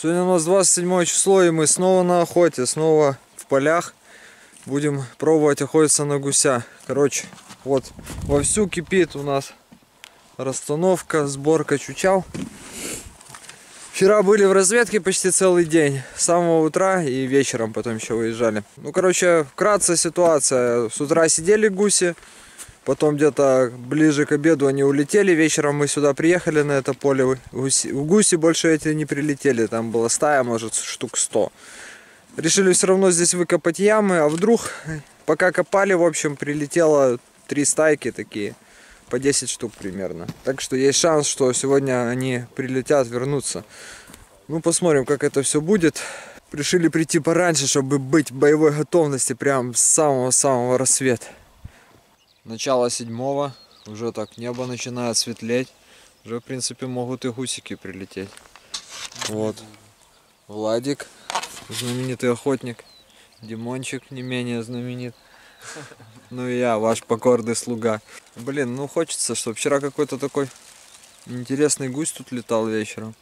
Сегодня у нас 27 число, и мы снова на охоте, снова в полях. Будем пробовать охотиться на гуся. Короче, вот вовсю кипит у нас расстановка, сборка чучал. Вчера были в разведке почти целый день, с самого утра и вечером потом еще выезжали. Ну, короче, вкратце ситуация. С утра сидели гуси, потом где-то ближе к обеду они улетели. Вечером мы сюда приехали на это поле. Гуси больше эти не прилетели, там была стая, может, штук 100. Решили все равно здесь выкопать ямы, а вдруг, пока копали, в общем, прилетело 3 стайки такие, по 10 штук примерно. Так что есть шанс, что сегодня они прилетят, вернутся. Ну, посмотрим, как это все будет. Решили прийти пораньше, чтобы быть в боевой готовности прям с самого-самого рассвета. Начало 7-го, уже так небо начинает светлеть. Уже, в принципе, могут и гусики прилететь. Вот, Владик, знаменитый охотник. Димончик, не менее знаменит. Ну и я, ваш покорный слуга. Блин, ну хочется, чтобы вчера какой-то такой интересный гусь тут летал вечером.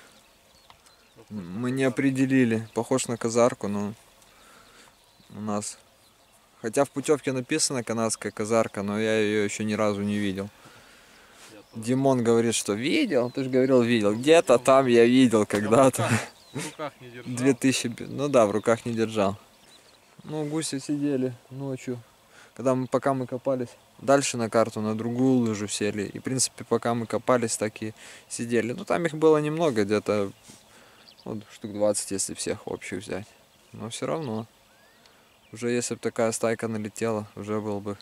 Мы не определили. Похож на казарку, но у нас... Хотя в путевке написано канадская казарка, но я ее еще ни разу не видел. Димон говорит, что видел. Ты же говорил, видел. Где-то там я видел когда-то. В руках не держал. 2000... Ну да, в руках не держал. Ну, гуси сидели ночью, пока мы копались. Дальше на карту, на другую лыжу сели. И, в принципе, пока мы копались, так и сидели. Ну, там их было немного, где-то вот, штук 20, если всех общих взять. Но все равно. Уже если бы такая стайка налетела, уже был бы...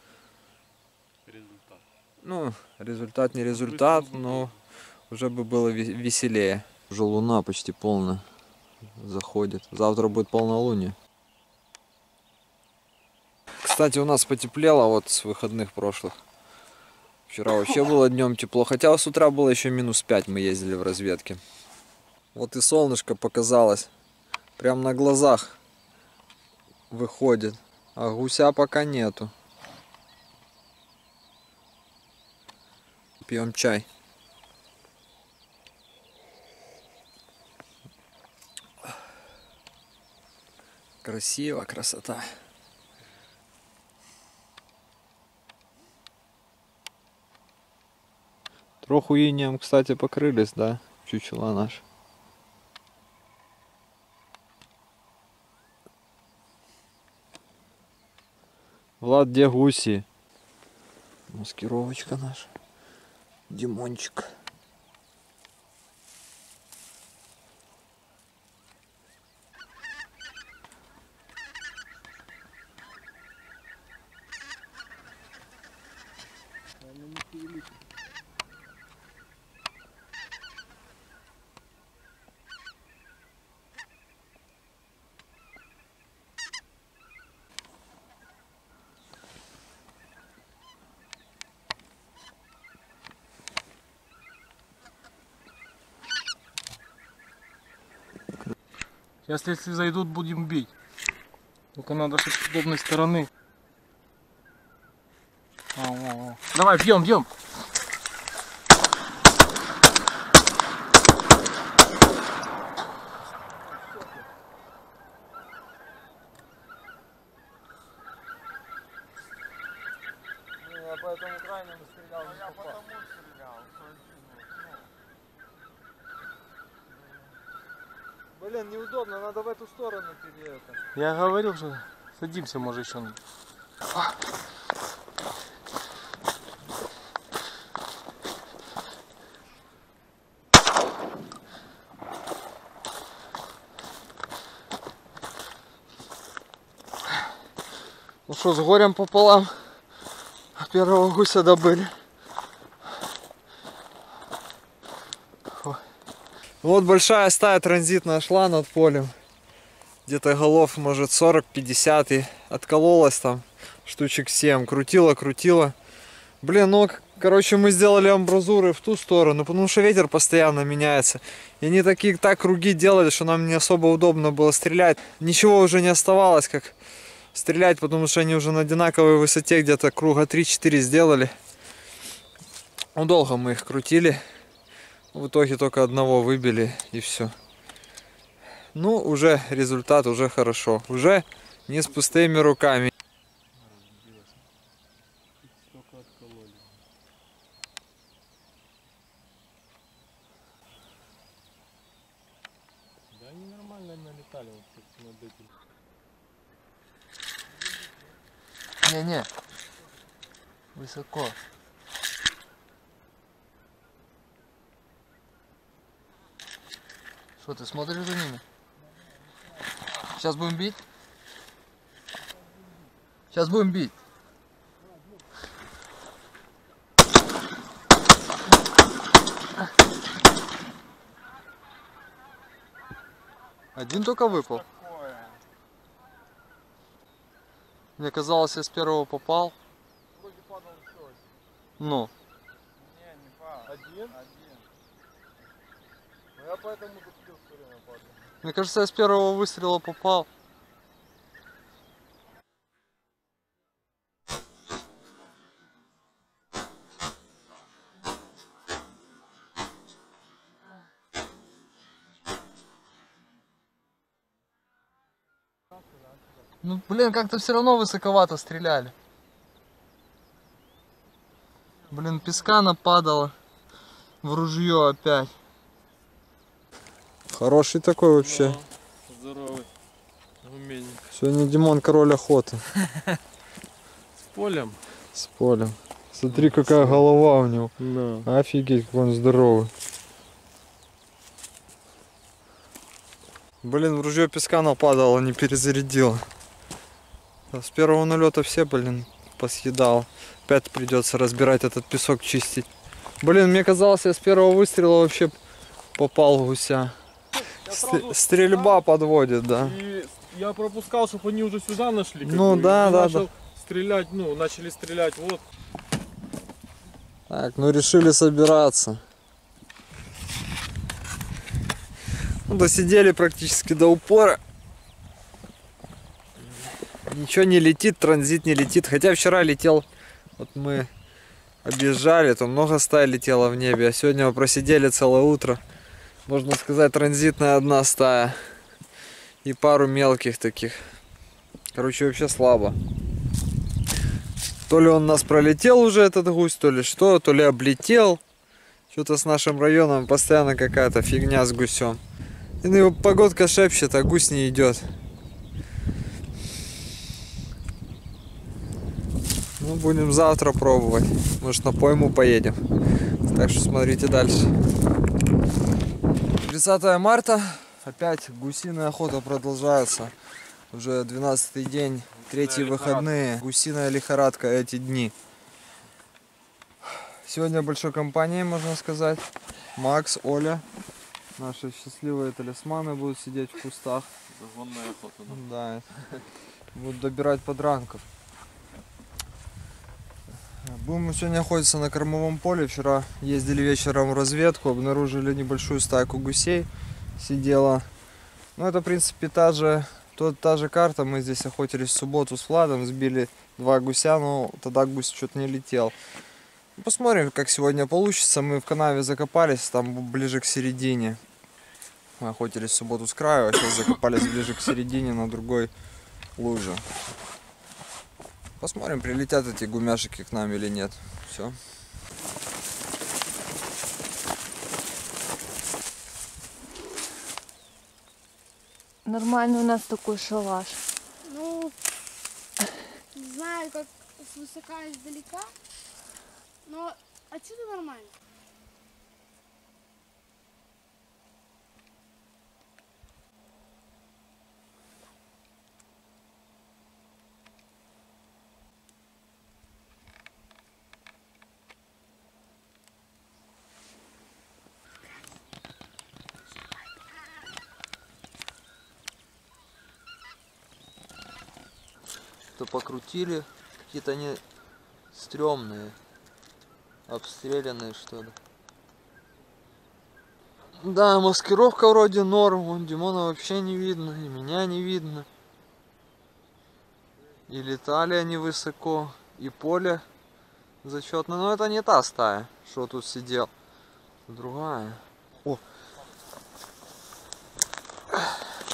Результат. Ну, результат не результат, но уже бы было веселее. Уже луна почти полная заходит. Завтра будет полнолуние. Кстати, у нас потеплело вот с выходных прошлых. Вчера вообще было днем тепло. Хотя с утра было еще -5, мы ездили в разведке. Вот и солнышко показалось. Прям на глазах выходит. А гуся пока нету. Пьем чай. Красиво, красота. Троху инеем, кстати, покрылись, да, чучела наши. Влад, где гуси? Маскировочка наша. Димончик. Сейчас, если зайдут, будем бить. Только надо, чтобы с удобной стороны. Давай, бьем, бьем. Я по этому крайнему стрелял. Я потому стрелял. Блин, неудобно, надо в эту сторону переехать. Я говорил, что садимся, может, еще. Ну что, с горем пополам первого гуся добыли. Вот большая стая транзитная шла над полем. Где-то голов, может, 40-50, и откололась там штучек 7. Крутила. Блин, ну, короче, мы сделали амбразуры в ту сторону, потому что ветер постоянно меняется. И они так круги делали, что нам не особо удобно было стрелять. Ничего уже не оставалось, как стрелять, потому что они уже на одинаковой высоте, где-то круга 3-4 сделали. Ну, долго мы их крутили. В итоге только одного выбили, и все. Ну, уже результат, уже хорошо. Уже не с пустыми руками. Столько откололи. Да они нормально налетали вот над этим. Не-не, высоко. Что, ты смотришь за ними? Сейчас будем бить? Сейчас будем бить. Один только выпал. Такое. Мне казалось, я с первого попал. Вроде падал еще. Ну. Не, не падал. Один? Один. Ну я поэтому зацепил все время падал. Мне кажется, я с первого выстрела попал. Ну, блин, как-то все равно высоковато стреляли. Блин, песка нападало в ружье опять. Хороший такой вообще. Да, здоровый. Умение. Сегодня Димон король охоты. С полем? С полем. Смотри, какая голова у него. Да. Офигеть, как он здоровый. Блин, в ружье песка нападало, не перезарядил. С первого налета все, блин, посъедал. Опять придется разбирать этот песок, чистить. Блин, мне казалось, я с первого выстрела вообще попал в гуся. Стрельба подводит, да. И я пропускал, чтобы они уже сюда нашли. Ну бы, да, и да, начал да. стрелять, ну, начали стрелять, вот. Так, ну решили собираться. Ну, досидели практически до упора. Ничего не летит, транзит не летит. Хотя вчера летел, вот мы объезжали, то много стай летело в небе. А сегодня мы просидели целое утро. Можно сказать, транзитная одна стая. И пару мелких таких. Короче, вообще слабо. То ли он нас пролетел уже, этот гусь, то ли что, то ли облетел. Что-то с нашим районом постоянно какая-то фигня с гусем. И на его погодка шепчет, а гусь не идет. Ну, будем завтра пробовать. Может, на пойму поедем. Так что смотрите дальше. 30 марта. Опять гусиная охота продолжается. Уже 12-й день, третьи выходные. Гусиная лихорадка эти дни. Сегодня большой компанией, можно сказать. Макс, Оля. Наши счастливые талисманы будут сидеть в кустах. Загонная охота, Да. Будут добирать подранков. Будем сегодня охотиться на кормовом поле. Вчера ездили вечером в разведку, обнаружили небольшую стайку гусей. Сидела. Ну, это, в принципе, та же карта. Мы здесь охотились в субботу с Владом, сбили 2 гуся, но тогда гусь что-то не летел. Посмотрим, как сегодня получится. Мы в канаве закопались, там ближе к середине. Мы охотились в субботу с краю, а сейчас закопались ближе к середине на другой луже. Посмотрим, прилетят эти гумяшики к нам или нет. Все. Нормальный у нас такой шалаш. Ну, не знаю, как свысока и издалека, но отсюда нормально. То покрутили, какие-то они стрёмные, обстрелянные что ли. Да, маскировка вроде норм, вон Димона вообще не видно, и меня не видно. И летали они высоко, и поле зачетно, но это не та стая, что тут сидел. Другая. О!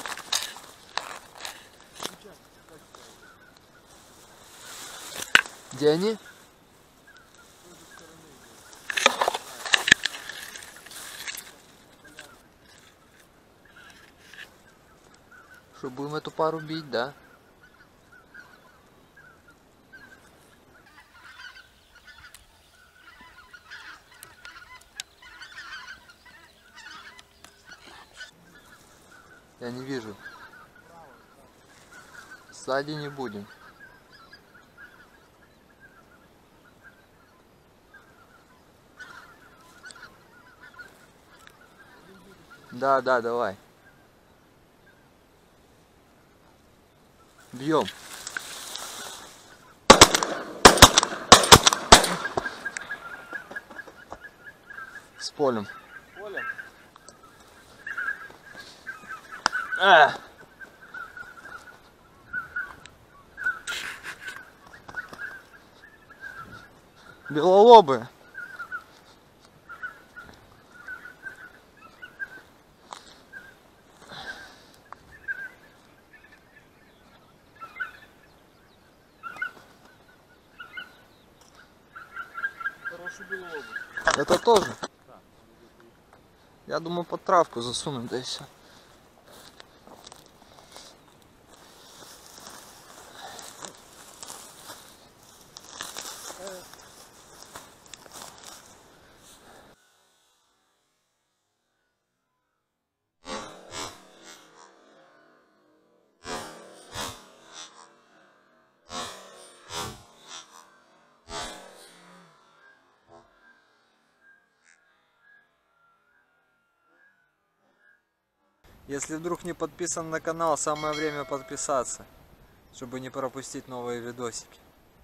Где они? Что, будем эту пару бить, да? Я не вижу. Сзади не будем. Да, давай. Бьем. С полем. Полем? Белолобые. Хороший белолобый. Это тоже? Я думаю, под травку засунуть, да и все. Если вдруг не подписан на канал, самое время подписаться, чтобы не пропустить новые видосики.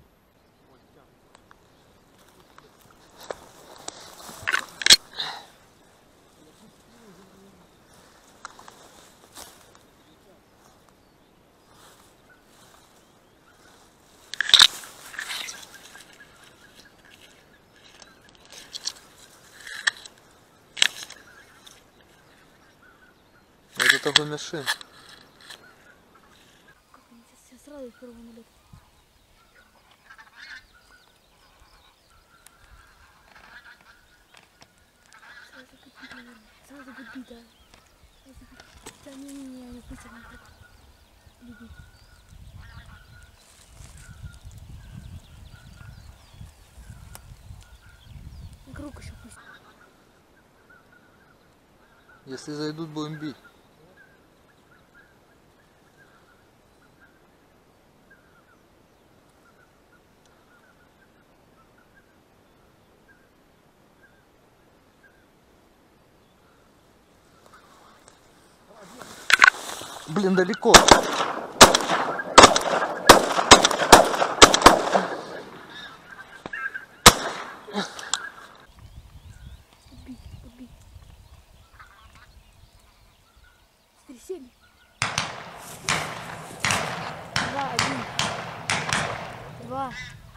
Это такой машин. Сейчас сразу первого налет. Сразу подбить, да. Да не пусть она так любит. Круг еще пусть. Если зайдут, будем бить. Блин, далеко. Подбить. Стрясели. 2.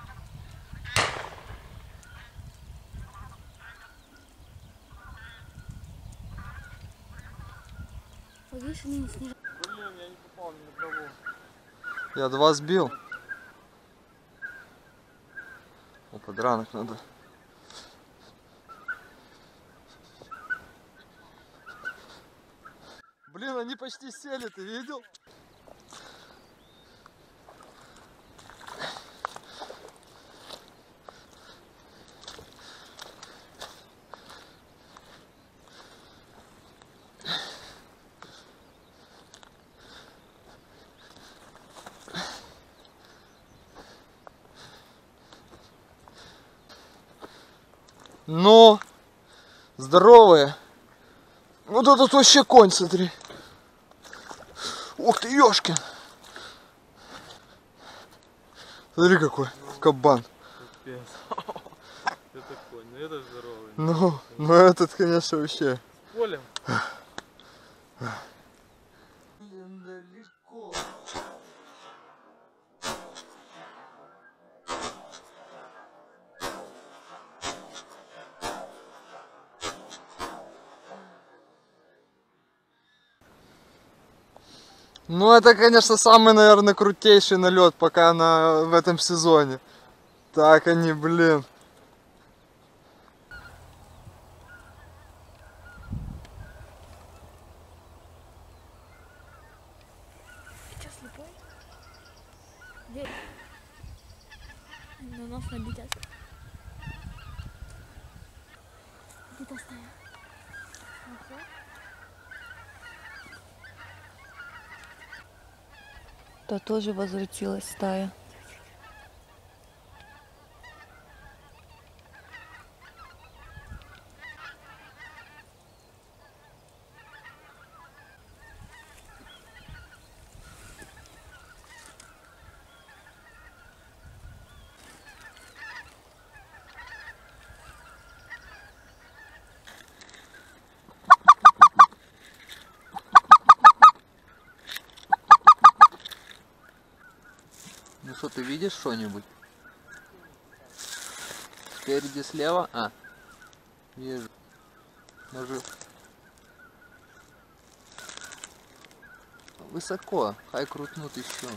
Вот видишь, они не снижают. Блин, я не попал ни на кого. Я 2 сбил. О, подранок надо. Блин, они почти сели, ты видел? Ну, здоровые. Вот этот вообще конь, смотри. Ух ты, ёшкин. Смотри какой кабан. Пипец. Это конь, ну это здоровый. Ну этот, конечно, вообще. С полем? Блин, далеко. Ну это, конечно, самый, наверное, крутейший налет пока в этом сезоне. Так они, блин. Ты что, слепой? Где? На нас набитят. Где-то стая. Ага. Да тоже возвратилась стая. Ну что, ты видишь что-нибудь? Спереди, слева? А, вижу. Может... Высоко, хай крутнут еще.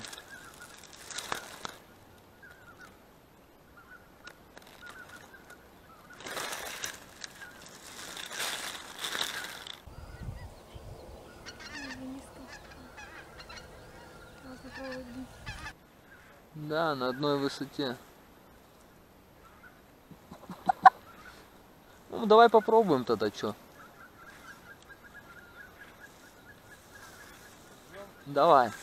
Надо попробовать бить. Да, на одной высоте. Ну, давай попробуем тогда, что? Давай.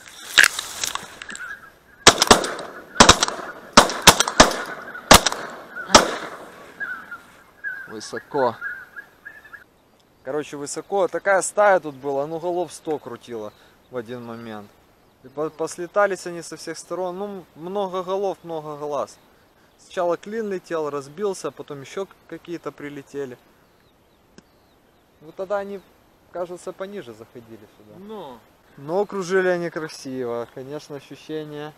Высоко. Короче, высоко. Такая стая тут была, ну голов 100 крутила в один момент. И послетались они со всех сторон. Ну, много голов, много глаз. Сначала клин летел, разбился, потом еще какие-то прилетели. Вот тогда они, кажется, пониже заходили сюда. Ну, Но кружили они красиво. Конечно, ощущение.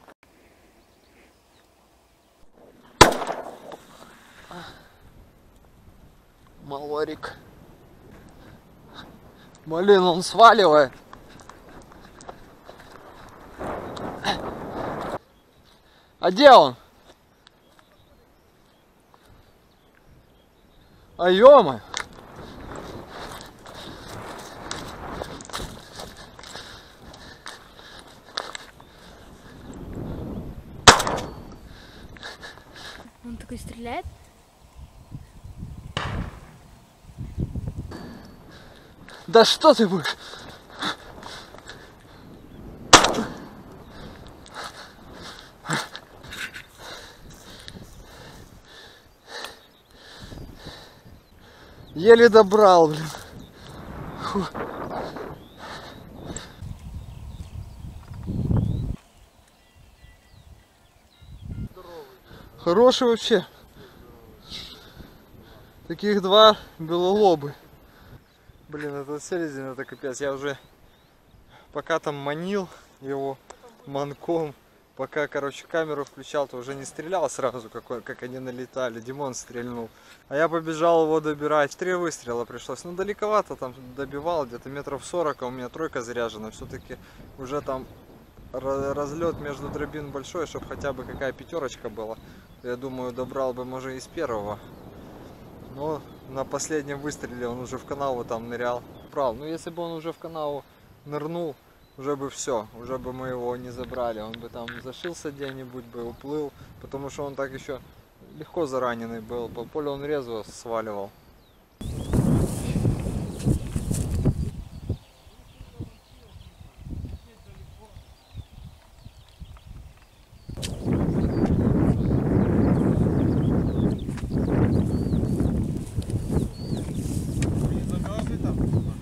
Малорик. Блин, он сваливает. А где он? А ё-моё. Он такой стреляет. Да что ты будешь? Еле добрал, блин. Фу. Хороший вообще. Таких два белолобы. Блин, это селезень, это капец. Я уже пока там манил его манком, пока, короче, камеру включал, то уже не стрелял сразу, как они налетали. Димон стрельнул. А я побежал его добирать. 3 выстрела пришлось. Ну, далековато там добивал, где-то метров 40, а у меня тройка заряжена. Все-таки уже там разлет между дробин большой, чтобы хотя бы какая пятерочка была. Я думаю, добрал бы, может, и с первого. Но на последнем выстреле он уже в канаву там нырял. Прав. Ну, если бы он уже в канаву нырнул, уже бы все, уже бы мы его не забрали. Он бы там зашился где-нибудь, бы уплыл, потому что он так еще легко зараненный был. По полю он резво сваливал. не замерзли там?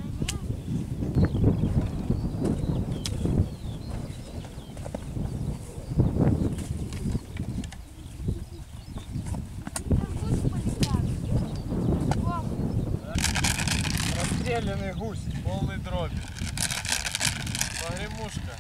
Расстрелянный гусь, полный дроби. Погремушка.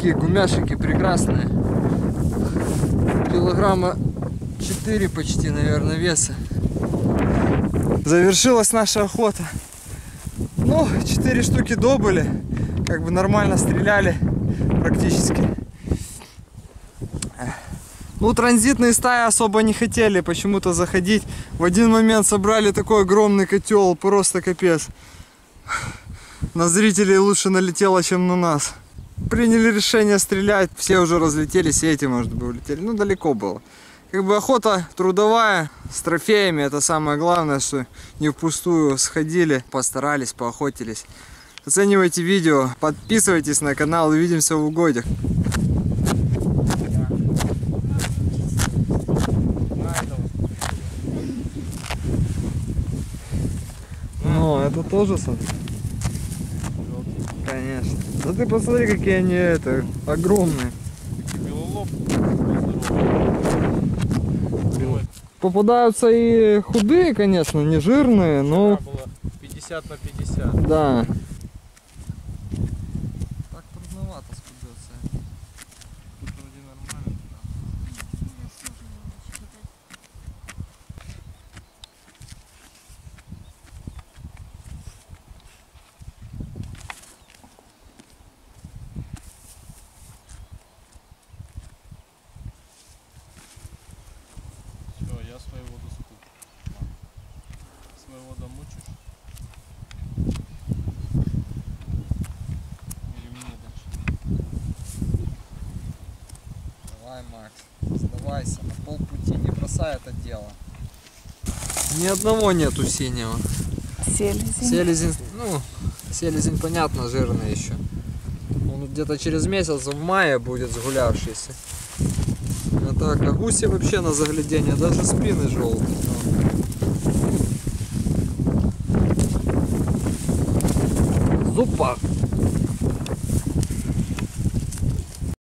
такие гумяшики прекрасные. Килограмма 4 почти, наверное, веса. Завершилась наша охота. Ну, 4 штуки добыли. Как бы нормально стреляли практически. Ну, транзитные стаи особо не хотели почему-то заходить. В один момент собрали такой огромный котел, просто капец. На зрителей лучше налетело, чем на нас. Приняли решение стрелять, все уже разлетелись, и эти, может быть, улетели. Ну, далеко было. Как бы охота трудовая, с трофеями, это самое главное, что не впустую сходили, постарались, поохотились. Оценивайте видео, подписывайтесь на канал, увидимся в угодьях. Ну, это тоже смотри. Конечно. Да ты посмотри, какие они огромные. Белолоб. Попадаются и худые, конечно, не жирные, но... Было 50 на 50. Да. Так трудновато скудется. Тут вроде нормально. Все, я своего доску. Своего домучишь? Или мне дальше? Давай, Макс, сдавайся, на полпути, не бросай это дело. Ни одного нету синего. Селезень. Селезень, ну, селезень, понятно, жирный еще. Он где-то через месяц, в мае, будет сгулявшийся. А так, а гуси вообще на заглядение, даже спины желтые. Зупа!